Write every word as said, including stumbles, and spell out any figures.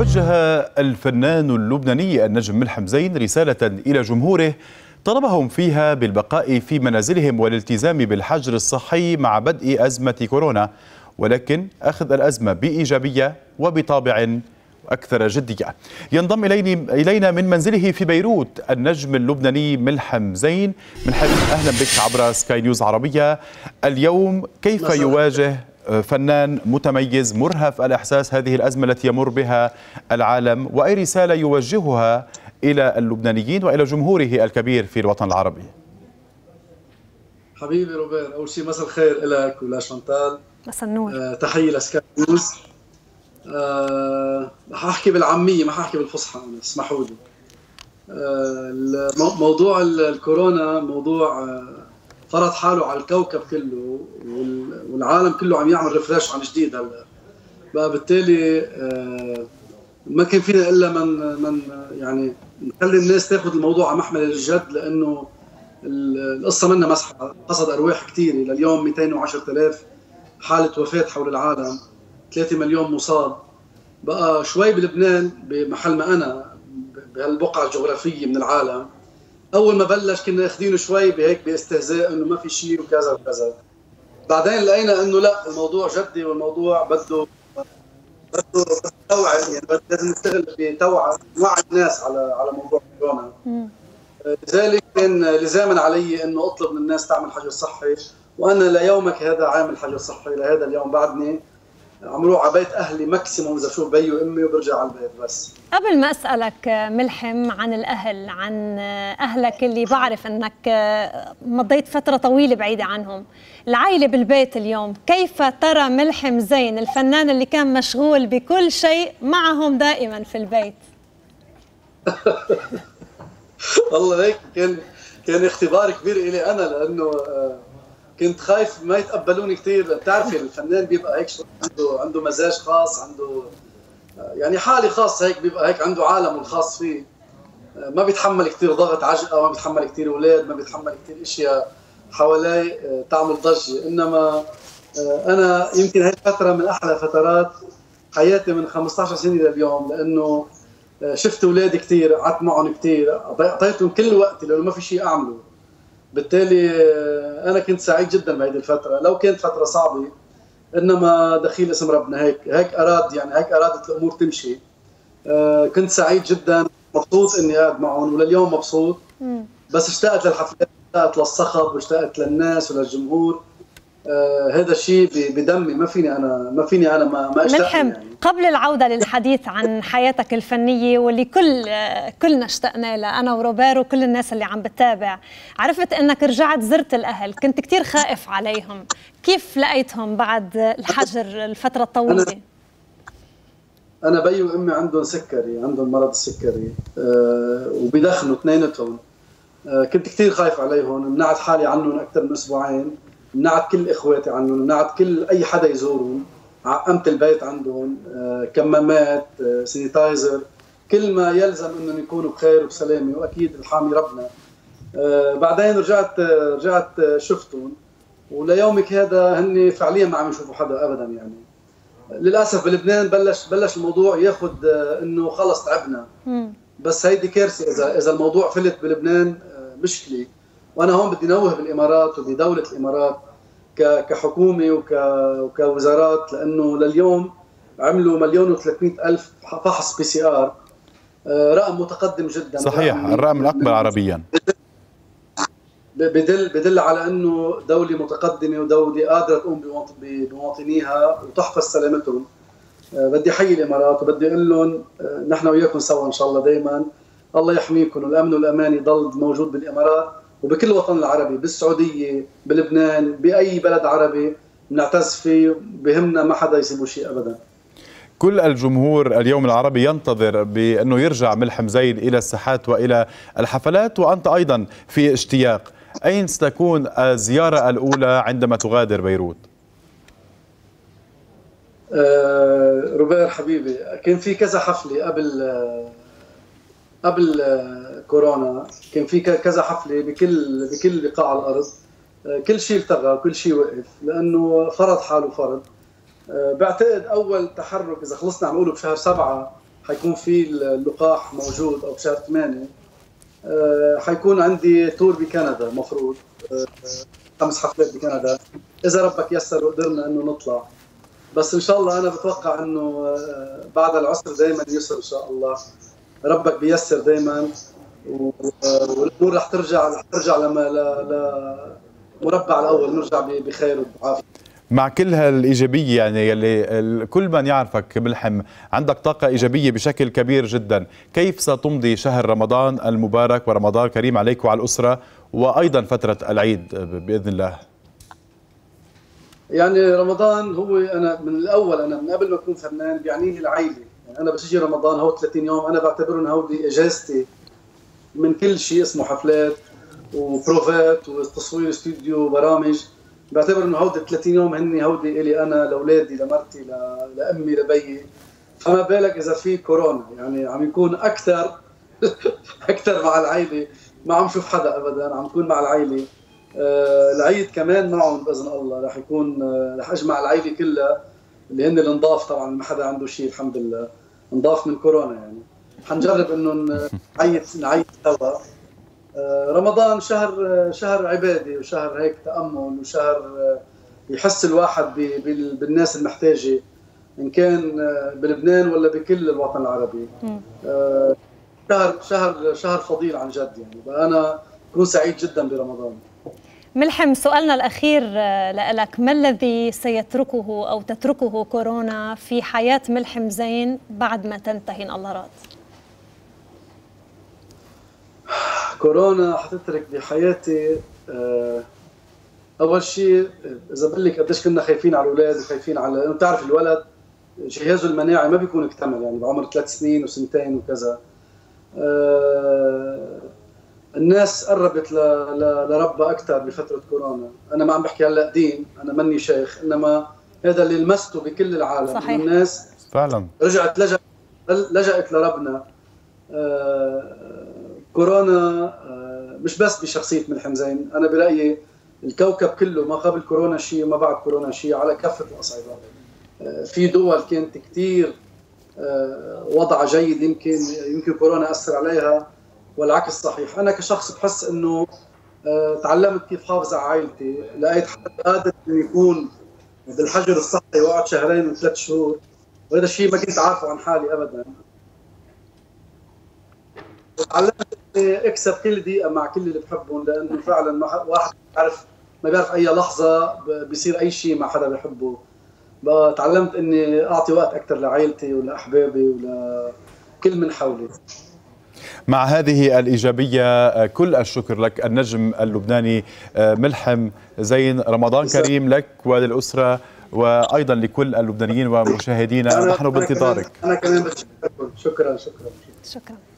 وجه الفنان اللبناني النجم ملحم زين رسالة إلى جمهوره طلبهم فيها بالبقاء في منازلهم والالتزام بالحجر الصحي مع بدء أزمة كورونا، ولكن أخذ الأزمة بإيجابية وبطابع أكثر جدية. ينضم إلينا من منزله في بيروت النجم اللبناني ملحم زين. ملحم، أهلا بك عبر سكاي نيوز عربية. اليوم كيف يواجه فنان متميز مرهف الإحساس هذه الأزمة التي يمر بها العالم، وأي رسالة يوجهها إلى اللبنانيين وإلى جمهوره الكبير في الوطن العربي؟ حبيبي روبير، أول شيء مساء الخير لك ولا شانتال. مساء النور. أه تحية لسكاي نيوز. أه حاحكي بالعامية ما حاحكي بالفصحى، اسمحوا لي. أه موضوع الكورونا موضوع أه فرض حاله على الكوكب كله، والعالم كله عم يعمل ريفريش عن جديد هلا. بقى بالتالي أه ما كان فينا الا من من يعني نخلي الناس تاخذ الموضوع على محمل الجد، لانه القصه منا مسحه. قصد ارواح كثيره، لليوم مئتين وعشرة آلاف حاله وفاه حول العالم، ثلاثة مليون مصاب. بقى شوي بلبنان بمحل ما انا بهالبقعه الجغرافيه من العالم، اول ما بلش كنا اخذينه شوي بهيك باستهزاء انه ما في شيء وكذا وكذا. بعدين لقينا انه لا، الموضوع جدي والموضوع بده بده توعية، يعني لازم نشتغل بتوعية، نوعي الناس على على موضوع كورونا. لذلك كان لزاما علي انه اطلب من الناس تعمل حجر صحي، وانا ليومك هذا عامل حجر صحي، لهذا اليوم بعدني عم روح على بيت اهلي ماكسيموم اذا اشوف بيي وامي وبرجع على البيت بس. قبل ما اسالك ملحم عن الاهل، عن اهلك اللي بعرف انك مضيت فتره طويله بعيده عنهم، العائله بالبيت اليوم، كيف ترى ملحم زين الفنان اللي كان مشغول بكل شيء معهم دائما في البيت؟ والله هيك كان كان اختبار كبير إلي انا، لانه كنت خايف ما يتقبلوني كثير. بتعرفي الفنان بيبقى هيك عنده عنده مزاج خاص، عنده يعني حالة خاصة هيك، بيبقى هيك عنده عالمه الخاص فيه. ما بيتحمل كثير ضغط عجقة، ما بيتحمل كثير اولاد، ما بيتحمل كثير اشياء حوالي تعمل ضجة. انما انا يمكن هاي الفترة من احلى فترات حياتي من خمسطعش سنة لليوم، لانه شفت اولادي كثير، قعدت معهم كثير، اعطيتهم كل وقتي لانه ما في شيء اعمله. بالتالي انا كنت سعيد جدا بهذه الفتره، لو كانت فتره صعبه، انما دخيل اسم ربنا، هيك هيك اراد، يعني هيك ارادت الامور تمشي. كنت سعيد جدا، مبسوط اني قاعد معهم، ولليوم مبسوط. بس اشتقت للحفلات، اشتقت للصخب، واشتقت للناس وللجمهور. آه هذا الشيء بدمي، ما فيني انا ما فيني انا ما ما اشتاق. ملحم، يعني قبل العوده للحديث عن حياتك الفنيه واللي كل كلنا اشتقنا لها، انا وروبير وكل الناس اللي عم بتتابع، عرفت انك رجعت زرت الاهل، كنت كثير خائف عليهم، كيف لقيتهم بعد الحجر الفتره الطويله؟ انا, أنا بي وامي عندهم سكري، عندهم مرض السكري، آه وبيدخنوا اثنيناتهم. آه كنت كثير خايف عليهم، منعت حالي عنهم اكثر من اسبوعين، منعت كل اخواتي عنهم، منعت كل اي حدا يزورهم، عقمت البيت عندهم، آه، كمامات، آه، سينيتايزر، كل ما يلزم انهم يكونوا بخير وبسلامه، واكيد الحامي ربنا. آه، بعدين رجعت آه، رجعت آه، شفتهم، وليومك هذا هن فعليا ما عم يشوفوا حدا ابدا. يعني للاسف بلبنان بلش بلش الموضوع ياخذ آه، انه خلص تعبنا. بس هيدي كارثه اذا اذا الموضوع فلت بلبنان، آه، مشكله. وانا هون بدي نوه بالامارات وبدوله الامارات كحكومه وكوزارات، لانه لليوم عملوا مليون وثلاثمئة الف فحص بي سي ار، رقم متقدم جدا. صحيح، الرقم الاكبر عربيا. بدل بدل على انه دوله متقدمه ودوله قادره تقوم بمواطنيها وتحفظ سلامتهم. بدي احيي الامارات وبدي اقول لهم نحن وياكم سوا ان شاء الله دائما. الله يحميكم، والامن والامان يضل موجود بالامارات وبكل الوطن العربي، بالسعوديه، بلبنان، باي بلد عربي بنعتز فيه، بهمنا ما حدا يسيبه شيء ابدا. كل الجمهور اليوم العربي ينتظر بانه يرجع ملحم زين الى الساحات والى الحفلات، وانت ايضا في اشتياق. اين ستكون الزياره الاولى عندما تغادر بيروت؟ آه روبير حبيبي، كان في كذا حفله قبل آه قبل آه كورونا، كان في كذا حفله بكل بكل بقاع الارض. آه كل شيء التغى، كل شيء وقف، لانه فرض حاله فرض. آه بعتقد اول تحرك اذا خلصنا عم نقوله بشهر سبعة حيكون في اللقاح موجود او بشهر ثمانية. أه حيكون عندي تور بكندا مفروض، أه خمس حفلات بكندا اذا ربك يسر وقدرنا انه نطلع. بس ان شاء الله انا بتوقع انه أه بعد العسر دائما يسر ان شاء الله، ربك بيسر دائما والامور رح ترجع رح ترجع لما لمربع الاول، نرجع بخير وبعافيه. مع كل هالايجابيه يعني يلي كل من يعرفك ملحم عندك طاقه ايجابيه بشكل كبير جدا، كيف ستمضي شهر رمضان المبارك ورمضان كريم عليك وعلى الاسره وايضا فتره العيد باذن الله؟ يعني رمضان هو انا من الاول، انا من قبل ما اكون فنان بيعنيني العائله، يعني انا بس يجي رمضان هو ثلاثين يوم انا بعتبرهم هودي اجازتي من كل شيء اسمه حفلات وبروفات وتصوير استوديو وبرامج، بعتبر انه هودي ثلاثين يوم هني هودي الي انا لاولادي لمرتي لامي لبيي. فما بالك اذا في كورونا، يعني عم يكون اكثر اكثر مع العائله، ما عم شوف حدا ابدا، عم يكون مع العائله. آه العيد كمان معهم باذن الله رح يكون، آه رح اجمع العائله كلها اللي هن الانضاف، طبعا ما حدا عنده شيء الحمد لله، انضاف من كورونا. يعني حنجرب انه نعيد نعيد سوا. رمضان شهر شهر عباده وشهر هيك تامل وشهر يحس الواحد بالناس المحتاجه ان كان بلبنان ولا بكل الوطن العربي. شهر شهر شهر فضيل عن جد، يعني انا بكون سعيد جدا برمضان. ملحم، سؤالنا الاخير لك، ما الذي سيتركه او تتركه كورونا في حياه ملحم زين بعد ما تنتهي ان الله راد؟ كورونا حتترك بحياتي اول شيء، اذا بقول لك قديش كنا خايفين على الاولاد وخايفين على، انه بتعرف الولد جهازه المناعي ما بيكون اكتمل، يعني بعمر ثلاث سنين وسنتين وكذا. الناس قربت لربها اكثر بفتره كورونا. انا ما عم بحكي هلا دين، انا ماني شيخ، انما هذا اللي لمسته بكل العالم. صحيح. الناس فعلا رجعت لجأت لجأت لربنا. كورونا مش بس بشخصية ملحم زين، أنا برأيي الكوكب كله ما قبل كورونا شيء وما بعد كورونا شيء على كافة الأصعدة. في دول كانت كثير وضعها جيد، يمكن يمكن كورونا أثر عليها والعكس صحيح. أنا كشخص بحس إنه تعلمت كيف حافظ على عائلتي، لقيت حدا قادر إنه يكون بالحجر الصحي وقعد شهرين وثلاث شهور، وهذا الشيء ما كنت عارفه عن حالي أبدا. تعلمت اني اكسب كل دقيقه مع كل اللي بحبهم، لانه فعلا ما واحد بيعرف ما بيعرف اي لحظه بيصير اي شيء مع حدا بحبه. بقى تعلمت اني اعطي وقت اكثر لعائلتي ولاحبابي ولكل من حولي. مع هذه الإيجابية كل الشكر لك النجم اللبناني ملحم زين، رمضان كريم لك وللأسرة وأيضا لكل اللبنانيين ومشاهدينا، نحن بانتظارك. أنا كمان بشكركم، شكرا شكرا شكرا.